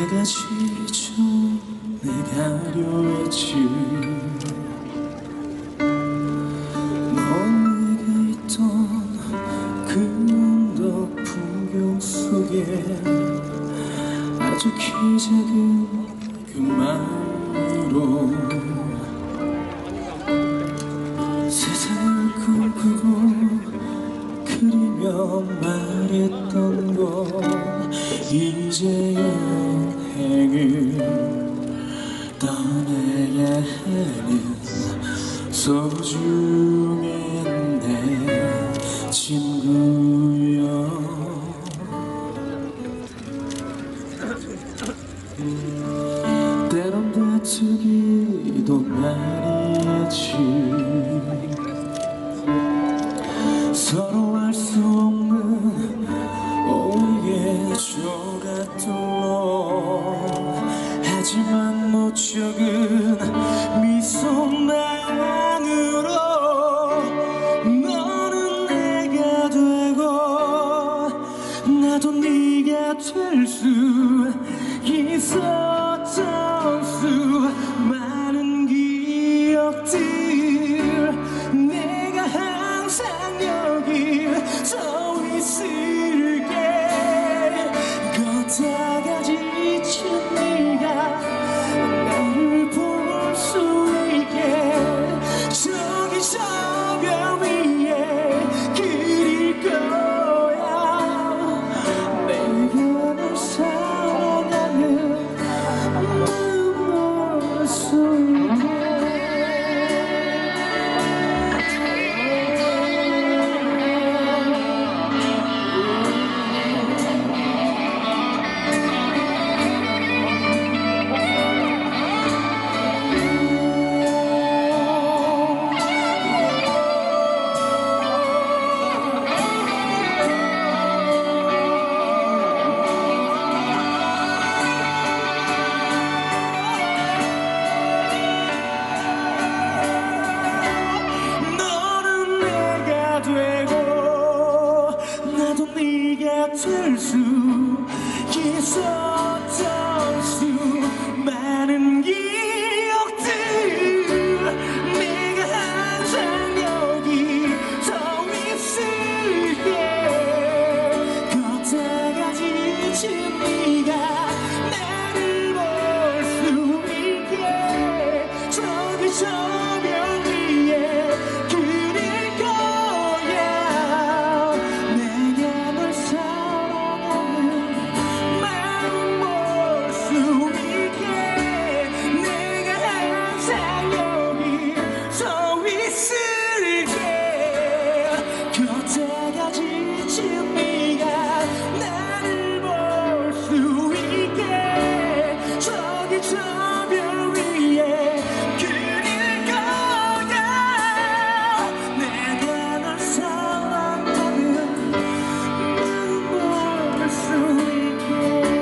내가 지쳐 내가려 했지. 넌 내가 있던 그 언덕 풍경 속에 아주 키 작은 그 마음으로 세상을 꿈꾸고 그리며 말했던 건 이제 여행을 떠나야 하는 소중한 내 친구여. 때론 다투기도 말이지. 서로 알 수 없는 오해의 조각들로 하지만 못 적은 미소만으로 너는 내가 되고 나도 네가 될 수 있었던 수많은 기억들 내가 항상 여기 서 있을게. 걷다가 지친 네가 나를 볼 수 있게 저기 저벽 위에 그릴 거야. 내가 널 사랑하는 눈물 속에 될 수 있었던 수많은 기억들 내가 항상 여기 서 있을게. 걷다가 지친 네가 나를 볼 수 있게 저기 저벽 위에 그릴 거야. 내가 널 걷다가 지친 네가 나를 볼 수 있게 저기 저벽 위에 그릴 거야. 내가 널 사랑하는 눈물 수 있게.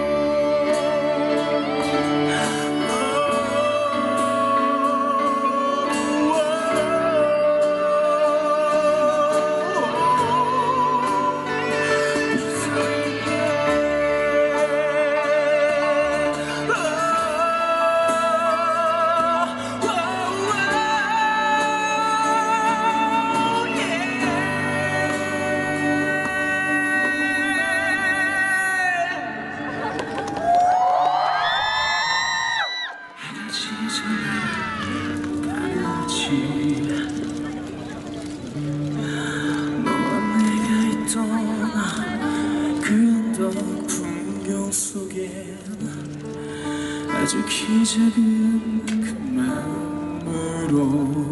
너와 내가 있던 그 언덕 풍경 속에 아주 키 작은 그 마음으로